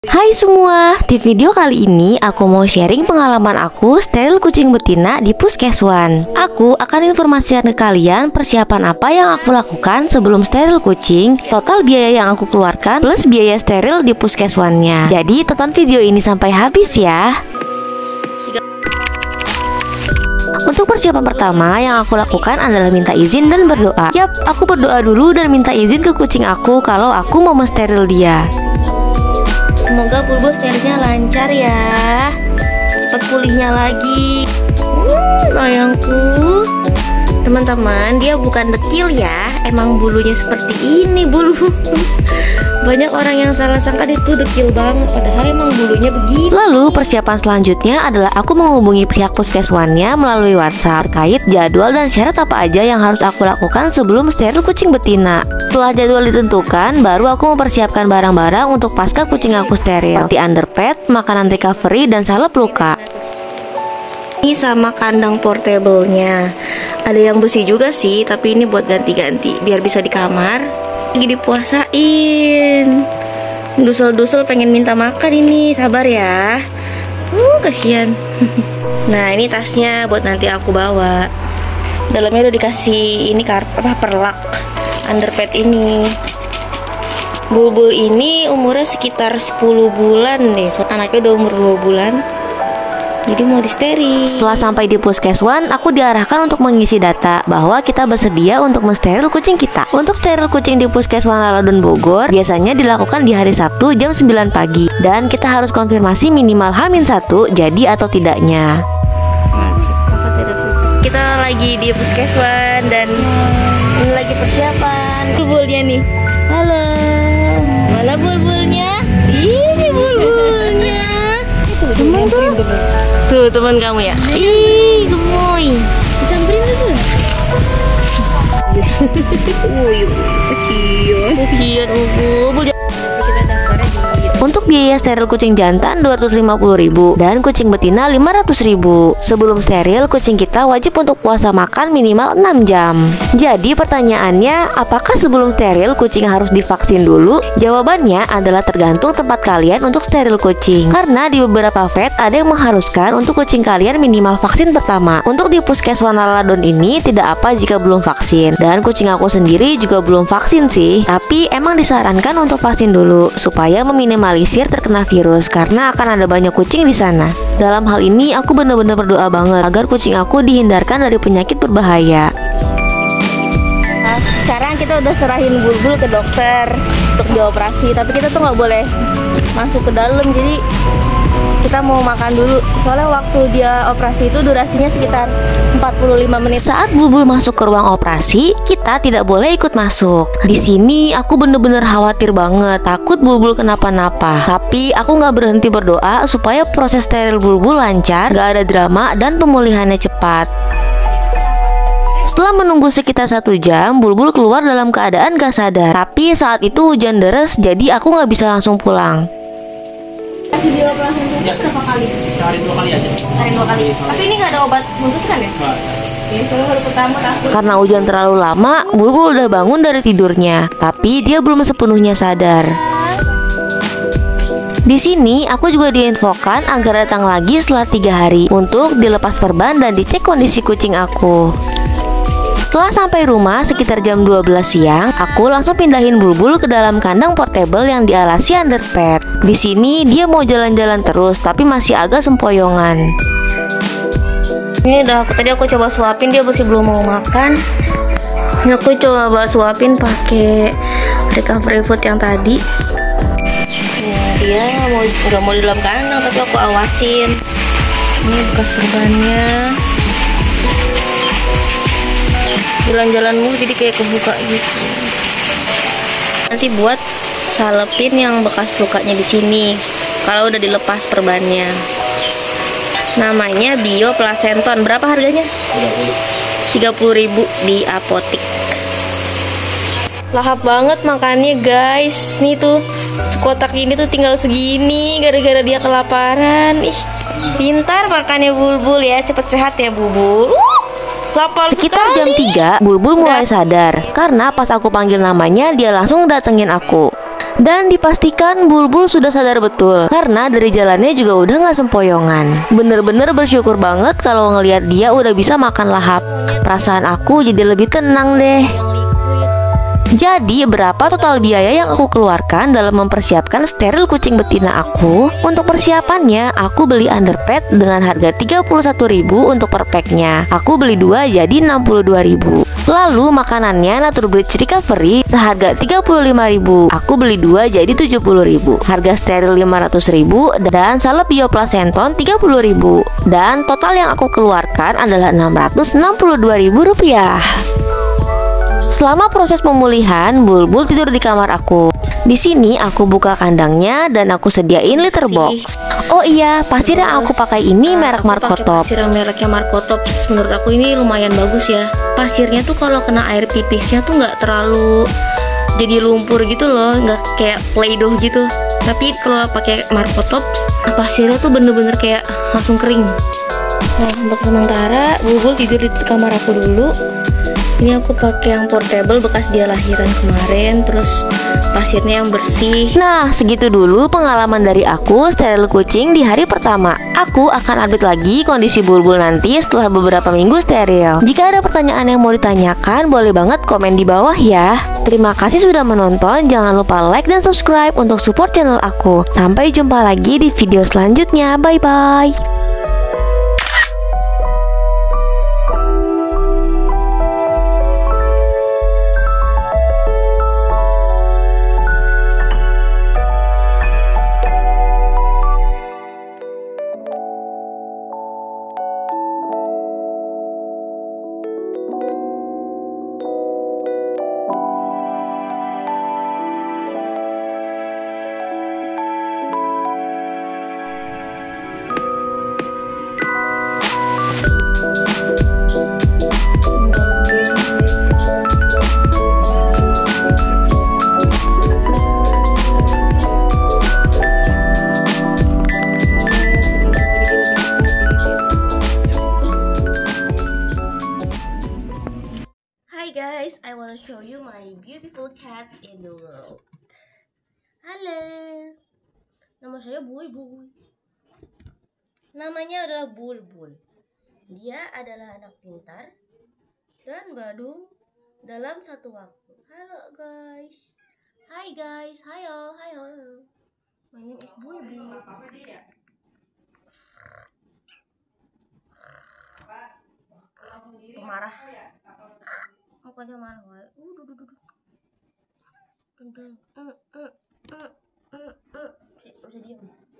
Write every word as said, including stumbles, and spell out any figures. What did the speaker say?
Hai semua, di video kali ini aku mau sharing pengalaman aku steril kucing betina di Puskeswan. Aku akan informasikan ke kalian persiapan apa yang aku lakukan sebelum steril kucing, total biaya yang aku keluarkan, plus biaya steril di Puskeswannya. Jadi tonton video ini sampai habis ya. Untuk persiapan pertama yang aku lakukan adalah minta izin dan berdoa. Yap, aku berdoa dulu dan minta izin ke kucing aku kalau aku mau mensteril dia. Semoga bulbul sterilnya lancar ya, cepat pulihnya lagi. Hmm, sayangku. Teman-teman, dia bukan dekil ya, emang bulunya seperti ini bulu. Banyak orang yang salah sangka itu dekil banget, padahal emang bulunya begini. Lalu persiapan selanjutnya adalah aku menghubungi pihak Puskeswannya melalui WhatsApp terkait jadwal dan syarat apa aja yang harus aku lakukan sebelum steril kucing betina. Setelah jadwal ditentukan, baru aku mempersiapkan barang-barang untuk pasca kucing aku steril, seperti underpad, makanan recovery, dan salep luka. Ini sama kandang portable-nya. Ada yang besi juga sih, tapi ini buat ganti-ganti biar bisa di kamar. Lagi dipuasain. Dusel-dusel pengen minta makan ini, sabar ya. Uh, kasihan. Nah, ini tasnya buat nanti aku bawa. Dalamnya udah dikasih ini karpet apa perlak underpad ini. Bulbul ini umurnya sekitar sepuluh bulan deh. So, anaknya udah umur dua bulan. Jadi mau disteril. Setelah sampai di Puskeswan, aku diarahkan untuk mengisi data bahwa kita bersedia untuk mensteril kucing kita. Untuk steril kucing di Puskeswan Laladun Bogor biasanya dilakukan di hari Sabtu jam sembilan pagi. Dan kita harus konfirmasi minimal H minus satu jadi atau tidaknya. Kita lagi di Puskeswan dan ini lagi persiapan. Bulbulnya nih. Halo. Mana bulbulnya? Ini bulbulnya. Teman tuh. Tuh teman kamu ya. Ih, gemoy. Disamperin tuh. Uy, kecian. Kecian ubu. Untuk biaya steril kucing jantan dua ratus lima puluh ribu dan kucing betina lima ratus ribu. Sebelum steril, kucing kita wajib untuk puasa makan minimal enam jam. Jadi pertanyaannya, apakah sebelum steril kucing harus divaksin dulu? Jawabannya adalah tergantung tempat kalian untuk steril kucing. Karena di beberapa vet ada yang mengharuskan untuk kucing kalian minimal vaksin pertama. Untuk di Puskeswan Laladun ini tidak apa jika belum vaksin. Dan kucing aku sendiri juga belum vaksin sih. Tapi emang disarankan untuk vaksin dulu supaya meminimal terkena virus karena akan ada banyak kucing di sana. Dalam hal ini aku benar-benar berdoa banget agar kucing aku dihindarkan dari penyakit berbahaya. Nah, sekarang kita udah serahin bulbul ke dokter untuk dioperasi, tapi kita tuh nggak boleh masuk ke dalam, jadi kita mau makan dulu. Soalnya waktu dia operasi itu durasinya sekitar empat puluh lima menit. Saat bulbul masuk ke ruang operasi, kita tidak boleh ikut masuk. Di sini aku bener-bener khawatir banget, takut bulbul kenapa-napa. Tapi aku nggak berhenti berdoa supaya proses steril bulbul lancar, gak ada drama dan pemulihannya cepat. Setelah menunggu sekitar satu jam, bulbul keluar dalam keadaan gak sadar. Tapi saat itu hujan deras, jadi aku nggak bisa langsung pulang. Video langsung ya. Berapa kali? Sehari dua kali aja. Sehari dua kali. Tapi ini nggak ada obat khusus kan ya? Nggak. Oke, soalnya hari pertama takut. Karena hujan terlalu lama, bulbul udah bangun dari tidurnya, tapi dia belum sepenuhnya sadar. Di sini aku juga diinfokan agar datang lagi setelah tiga hari untuk dilepas perban dan dicek kondisi kucing aku. Setelah sampai rumah sekitar jam dua belas siang, aku langsung pindahin bulbul ke dalam kandang portable yang dialasi underpad. Di sini dia mau jalan-jalan terus, tapi masih agak sempoyongan. Ini udah aku tadi aku coba suapin, dia masih belum mau makan. Ini aku coba suapin pakai recovery food yang tadi. Nah, dia mau nggak mau di dalam kandang, tapi aku awasin. Ini bekas perbannya. Jalan-jalan mulu jadi kayak kebuka gitu. Nanti buat salepin yang bekas lukanya di sini kalau udah dilepas perbannya. Namanya Bio Placenton. Berapa harganya? tiga puluh ribu di apotik. Lahap banget makannya guys. Nih tuh sekotak ini tuh tinggal segini gara-gara dia kelaparan. Ih, pintar makannya bulbul ya. Cepet sehat ya bulbul. Sekitar jam tiga, bulbul mulai sadar karena pas aku panggil namanya dia langsung datengin aku. Dan dipastikan Bulbul sudah sadar betul, karena dari jalannya juga udah gak sempoyongan. Bener-bener bersyukur banget kalau ngelihat dia udah bisa makan lahap. Perasaan aku jadi lebih tenang deh. Jadi berapa total biaya yang aku keluarkan dalam mempersiapkan steril kucing betina aku? Untuk persiapannya aku beli underpad dengan harga tiga puluh satu ribu untuk per packnya. Aku beli dua jadi enam puluh dua ribu. Lalu makanannya Nature Bridge Recovery seharga tiga puluh lima ribu. Aku beli dua jadi tujuh puluh ribu. Harga steril lima ratus ribu dan salep bioplacenton tiga puluh ribu. Dan total yang aku keluarkan adalah enam ratus enam puluh dua ribu rupiah. Selama proses pemulihan, Bulbul tidur di kamar aku. Di sini aku buka kandangnya dan aku sediain litter box. Oh iya, pasir yang aku pakai ini merek Marco Top. Pasir yang mereknya Marco Tops, menurut aku ini lumayan bagus ya. Pasirnya tuh kalau kena air pipisnya tuh nggak terlalu jadi lumpur gitu loh, nggak kayak Play-Doh gitu. Tapi kalau pakai Marco Tops, pasirnya tuh bener-bener kayak langsung kering. Nah, untuk sementara Bulbul tidur di kamar aku dulu. Ini aku pakai yang portable bekas dia lahiran kemarin, terus pasirnya yang bersih. Nah, segitu dulu pengalaman dari aku steril kucing di hari pertama. Aku akan update lagi kondisi Bulbul nanti setelah beberapa minggu steril. Jika ada pertanyaan yang mau ditanyakan, boleh banget komen di bawah ya. Terima kasih sudah menonton, jangan lupa like dan subscribe untuk support channel aku. Sampai jumpa lagi di video selanjutnya, bye-bye. Hi guys, I wanna show you my beautiful cat in the world. Halo, nama saya Bui Bui. Namanya adalah Bulbul. Dia adalah anak pintar dan badung dalam satu waktu. Halo guys. Hi guys, hi all, hi all. My name is Bui Bui. Pemarah. Pokoknya marah marah. Uh, duh, duh, duh, duh. Dun, dun. Uh, uh, uh, uh, uh. Bisa diam.